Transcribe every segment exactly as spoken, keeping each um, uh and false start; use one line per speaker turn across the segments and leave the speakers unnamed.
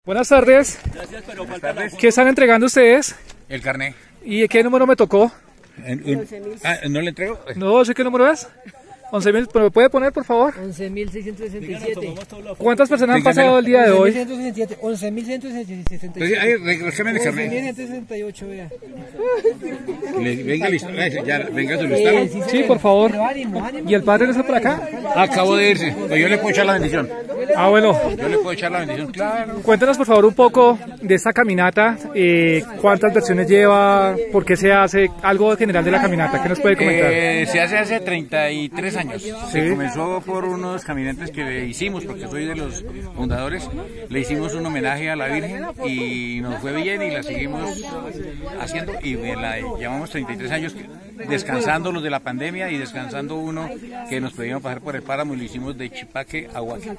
Buenas tardes.
Gracias, pero Buenas tardes.
¿Qué están entregando ustedes?
El carné.
¿Y qué número me tocó?
En, en, ah, ¿no le entrego?
No sé qué número es. once mil, ¿me puede poner, por favor?
once mil seiscientos sesenta y siete.
¿Cuántas personas han pasado el día de hoy?
once mil ciento sesenta y siete.
Ahí, reclame el carné.
once mil ciento sesenta y ocho, vea.
Le, venga, listo. Ya, venga, su listado.
Eh, sí,
Sí, por favor. ¿Y el padre no está por acá?
Acabo de irse. Pero yo le puedo echar la bendición.
Ah, bueno.
Yo le puedo echar la bendición, claro.
Cuéntanos, por favor, un poco de esta caminata. Eh, ¿Cuántas versiones lleva? ¿Por qué se hace? Algo general de la caminata. ¿Qué nos puede comentar?
Eh, se hace hace treinta y tres años. Se comenzó por unos caminantes que le hicimos, porque soy de los fundadores. Le hicimos un homenaje a la Virgen y nos fue bien y la seguimos haciendo. Y la llevamos treinta y tres años descansando los de la pandemia y descansando uno que nos pedían pasar por el páramo y lo hicimos de Chipaque a Huaque.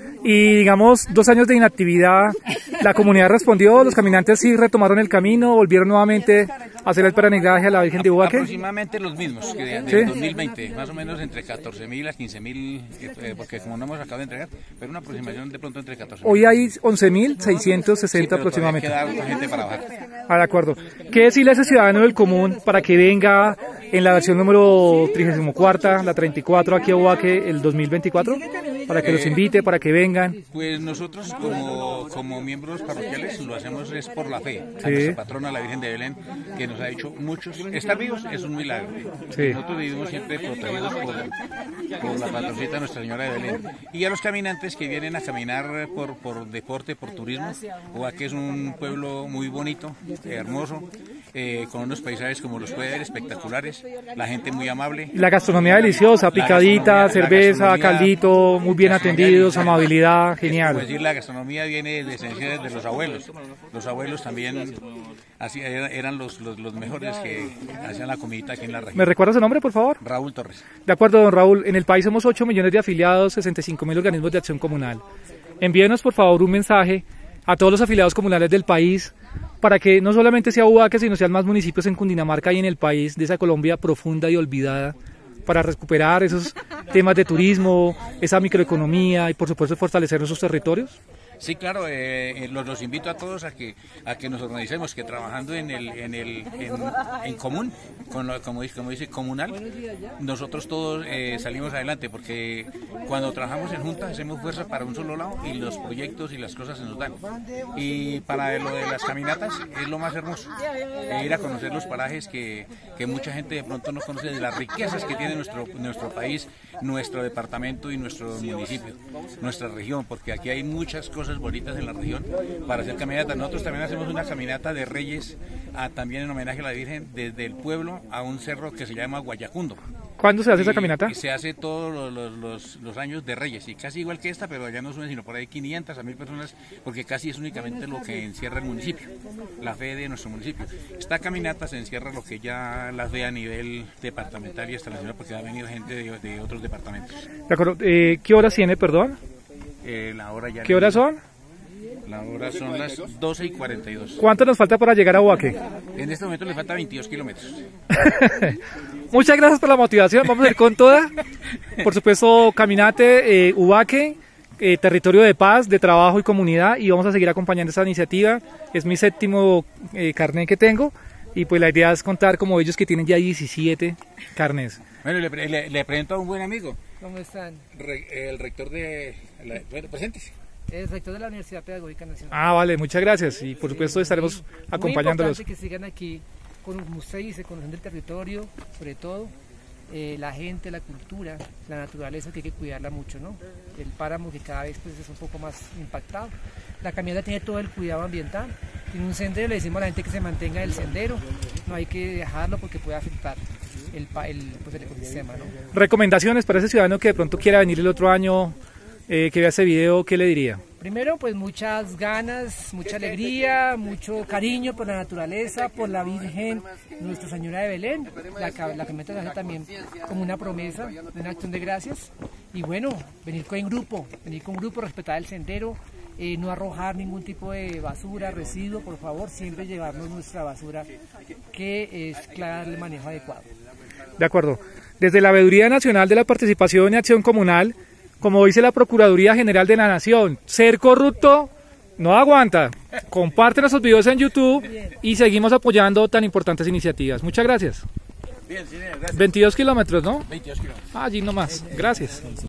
Y digamos, dos años de inactividad, ¿la comunidad respondió? ¿Los caminantes sí retomaron el camino? ¿Volvieron nuevamente a hacer el peregrinaje a la Virgen de Huaque?
Aproximadamente los mismos que de, de ¿sí? dos mil veinte, más o menos entre catorce mil a quince mil, eh, porque como no hemos acabado de entregar, pero una aproximación de pronto entre catorce mil.
Hoy hay once mil seiscientos sesenta sí, aproximadamente.
Queda gente para bajar.
Ah, de acuerdo. ¿Qué decirle a ese ciudadano del común para que venga en la versión número treinta y cuatro, la treinta y cuatro aquí a Huaque el dos mil veinticuatro? Para que los invite, para que vengan.
Pues nosotros como, como miembros parroquiales lo hacemos es por la fe.
Sí.
A nuestra patrona, la Virgen de Belén, que nos ha hecho muchos. Estar vivos es un milagro. Sí. Nosotros vivimos siempre protegidos por, por la patroncita Nuestra Señora de Belén. Y a los caminantes que vienen a caminar por, por deporte, por turismo, Huaque es un pueblo muy bonito, hermoso, eh, con unos paisajes como los puede ver, espectaculares, la gente muy amable.
La gastronomía deliciosa, picadita, cerveza, caldito, muy bien atendidos, amabilidad, genial.
Pues decir, la gastronomía viene de esenciales de los abuelos. Los abuelos también así, eran los, los, los mejores que hacían la comidita aquí en la región.
¿Me recuerda su nombre, por favor?
Raúl Torres.
De acuerdo, don Raúl. En el país somos ocho millones de afiliados, sesenta y cinco mil organismos de acción comunal. Envíenos, por favor, un mensaje a todos los afiliados comunales del país para que no solamente sea Huaque, sino sean más municipios en Cundinamarca y en el país de esa Colombia profunda y olvidada, para recuperar esos temas de turismo, esa microeconomía y por supuesto fortalecer nuestros territorios.
Sí, claro, eh, los, los invito a todos a que a que nos organicemos, que trabajando en el en el en, en común, con lo, como dice como dice comunal, nosotros todos eh, salimos adelante, porque cuando trabajamos en junta hacemos fuerza para un solo lado y los proyectos y las cosas se nos dan. Y para lo de las caminatas es lo más hermoso, eh, ir a conocer los parajes que, que mucha gente de pronto no conoce, de las riquezas que tiene nuestro nuestro país, nuestro departamento y nuestro municipio, nuestra región, porque aquí hay muchas cosas bonitas en la región para hacer caminatas. Nosotros también hacemos una caminata de Reyes, a, también en homenaje a la Virgen, desde el pueblo a un cerro que se llama Guayacundo.
¿Cuándo se hace
y,
esa caminata?
Y se hace todos los, los, los, los años de Reyes, y casi igual que esta, pero allá no suben sino por ahí quinientas a mil personas, porque casi es únicamente lo que encierra el municipio, la fe de nuestro municipio. Esta caminata se encierra lo que ya la fe a nivel departamental y hasta la ciudad, porque ha venido gente de, de otros departamentos.
De acuerdo. Eh, ¿Qué horas tiene, perdón?
Eh, la hora ya
¿Qué horas son?
La hora son las doce y cuarenta y dos.
¿Cuánto nos falta para llegar a Huaque?
En este momento le falta veintidós kilómetros.
Muchas gracias por la motivación, vamos a ir con toda. Por supuesto, caminate, eh, Huaque, eh, territorio de paz, de trabajo y comunidad, y vamos a seguir acompañando esta iniciativa. Es mi séptimo eh, carnet que tengo, y pues la idea es contar como ellos que tienen ya diecisiete carnets.
Bueno, le, le, le presento a un buen amigo.
¿Cómo están?
Re, el rector de... La, bueno, preséntese.
El rector de la Universidad Pedagógica Nacional.
Ah, vale, muchas gracias. Y por supuesto estaremos
muy,
acompañándolos.
Muy importante que sigan aquí, con, como usted dice, conociendo el territorio, sobre todo, eh, la gente, la cultura, la naturaleza, que hay que cuidarla mucho, ¿no? El páramo, que cada vez pues, es un poco más impactado. La caminata tiene todo el cuidado ambiental. Tiene un sendero, le decimos a la gente que se mantenga el sendero. No hay que dejarlo porque puede afectar el, el, pues, el ecosistema, ¿no?
Recomendaciones para ese ciudadano que de pronto quiera venir el otro año, eh, que vea ese video, ¿qué le diría?
Primero, pues muchas ganas, mucha alegría, mucho cariño por la naturaleza, por la Virgen Nuestra Señora de Belén. La, la caminata se hace también como una promesa, una acción de gracias. Y bueno, venir con grupo, venir con grupo, respetar el sendero, eh, no arrojar ningún tipo de basura, residuo, por favor, siempre llevarnos nuestra basura, que es claro el manejo adecuado.
De acuerdo. Desde la Veeduría Nacional de la Participación y Acción Comunal, como dice la Procuraduría General de la Nación, ser corrupto No aguanta. Comparte nuestros videos en YouTube y seguimos apoyando tan importantes iniciativas. Muchas gracias.
Bien, sí, gracias.
veintidós kilómetros, ¿no?
veintidós kilómetros.
Ah, allí nomás. Gracias.